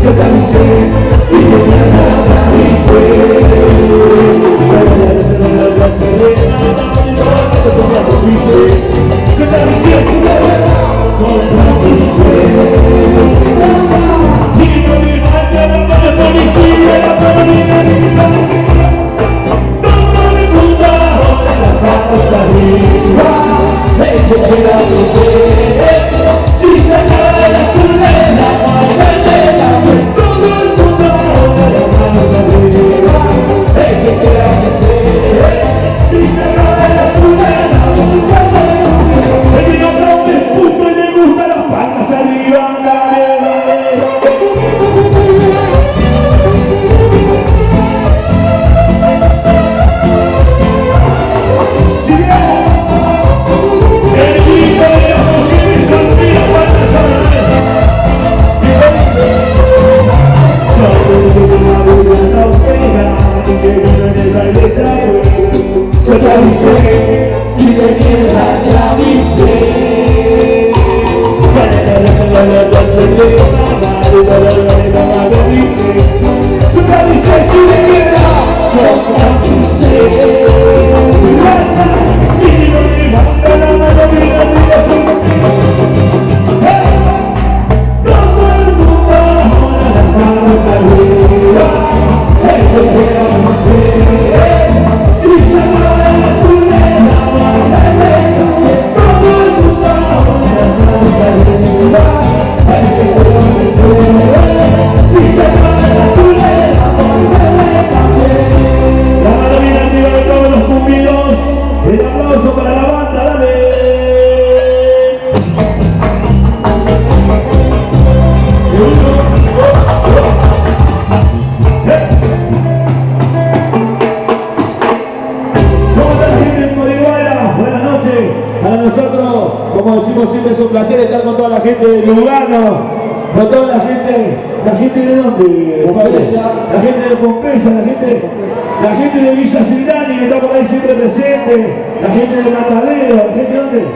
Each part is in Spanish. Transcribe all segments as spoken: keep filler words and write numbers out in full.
Con toda la gente, la gente de dónde, Pompeya, la gente de Pompeya, la gente, la gente de Villa Silani que está por ahí siempre presente, la gente de Matadero, la gente de dónde,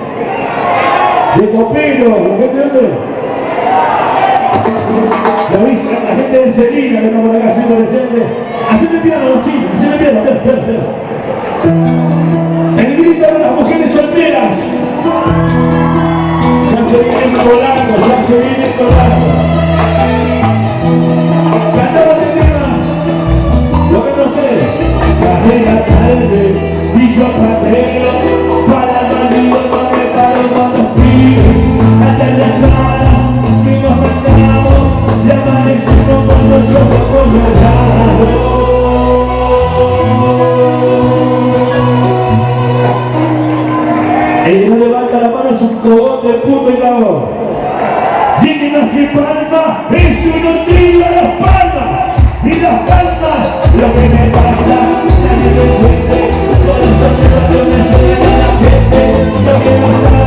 de Copero, la gente de dónde, la, visa, la gente de Celina que está por acá siempre presente. Haceme piano los chicos, haceme piano, espera, espera, espera. El grito de las mujeres solteras. Ya se vienen volando, ya se vienen volando. Cantamos de tema, lo que no ustedes. Carrera tarde, y yo pateo, para el marido no me paro con los pibes. Hasta la sala, que nos matamos, y amanecimos con los ojos colorados. El que no levanta la mano es un cogón de puto y cagón. Y el que no hace palma es uno tira las palmas. Y las palmas, lo que me pasa, nadie me entiende. Por eso te lo que me suena la gente. Lo que pasa